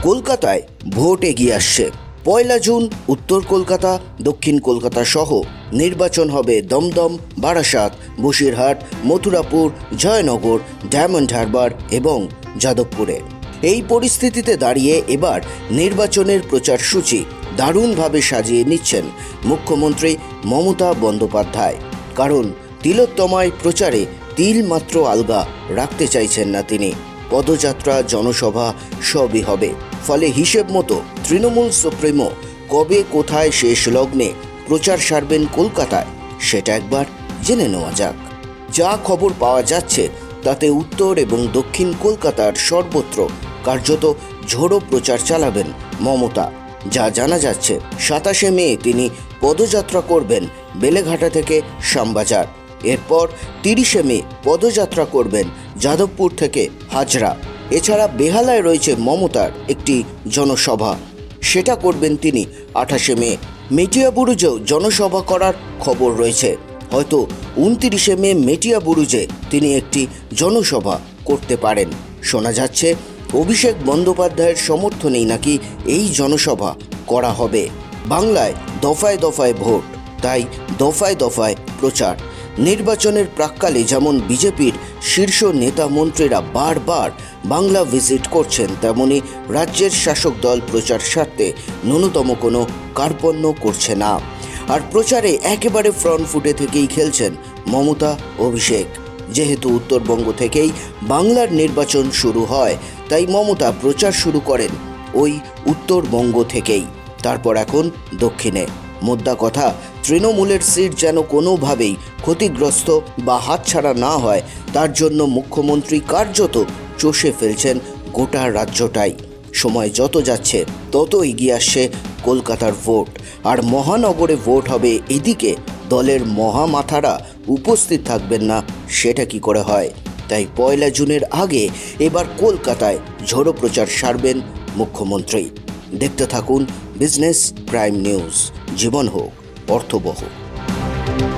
কলকাতায় ভোট এগিয়ে আসছে। 1 জুন উত্তর কলকাতা, দক্ষিণ কলকাতা সহ নির্বাচন হবে দমদম, বারাসাত, বসিরহাট, মথুরাপুর, জয়নগর, ডায়মন্ড হারবার এবং যাদবপুরে। এই পরিস্থিতিতে দাঁড়িয়ে এবার নির্বাচনের প্রচার সূচি দারুণভাবে সাজিয়ে নিচ্ছেন মুখ্যমন্ত্রী মমতা বন্দ্যোপাধ্যায়। কারণ তিলোত্তমায় প্রচারে তিল মাত্র আলগা রাখতে চাইছেন না তিনি। পদযাত্রা, জনসভা সবই হবে। ফলে হিসেব মতো তৃণমূল সুপ্রিমো কবে কোথায় শেষ লগ্নে প্রচার সারবেন কলকাতায়, সেটা একবার জেনে নেওয়া যাক। যা খবর পাওয়া যাচ্ছে তাতে উত্তর এবং দক্ষিণ কলকাতার সর্বত্র কার্যত ঝোড়ো প্রচার চালাবেন মমতা। যা জানা যাচ্ছে, 27শে মে তিনি পদযাত্রা করবেন বেলেঘাটা থেকে শ্যামবাজার। এরপর 30শে মে পদযাত্রা করবেন যাদবপুর থেকে হাজরা। এছাড়া বেহালায় রয়েছে মমতার একটি জনসভা, সেটা করবেন তিনি 28শে মে। মেটিয়াবুরুজেও জনসভা করার খবর রয়েছে। হয়তো 29শে মে মেটিয়াবুরুজে তিনি একটি জনসভা করতে পারেন। শোনা যাচ্ছে অভিষেক বন্দ্যোপাধ্যায়ের সমর্থনেই নাকি এই জনসভা করা হবে। বাংলায় দফায় দফায় ভোট, তাই দফায় দফায় প্রচার। নির্বাচনের প্রাক্কালে যেমন বিজেপির শীর্ষ নেতা মন্ত্রীরা বারবার বাংলা ভিজিট করছেন, তেমনি রাজ্যের শাসক দল প্রচার স্বার্থে ন্যূনতম কোনো কার্পণ্য করছে না। আর প্রচারে একেবারে ফ্রন্ট ফুটে থেকেই খেলছেন মমতা, অভিষেক। যেহেতু উত্তরবঙ্গ থেকেই বাংলার নির্বাচন শুরু হয়, তাই মমতা প্রচার শুরু করেন ওই উত্তরবঙ্গ থেকেই। তারপর এখন দক্ষিণে। মোদ্দা কথা, তৃণমূলের সিট যেন কোনোভাবেই ক্ষতিগ্রস্ত বা হাতছাড়া না হয়, তার জন্য মুখ্যমন্ত্রী কার্যত চষে ফেলছেন গোটা রাজ্যটাই। সময় যত যাচ্ছে তত এগিয়ে আসছে কলকাতার ভোট। আর মহানগরে ভোট হবে এদিকে, দলের মহামাথারা উপস্থিত থাকবেন না, সেটা কি করে হয়? তাই 1 জুনের আগে এবার কলকাতায় ঝোড়ো প্রচার সারবেন মুখ্যমন্ত্রী। দেখতে থাকুন বিজনেস প্রাইম নিউজ। জীবন হোক অর্থবহ।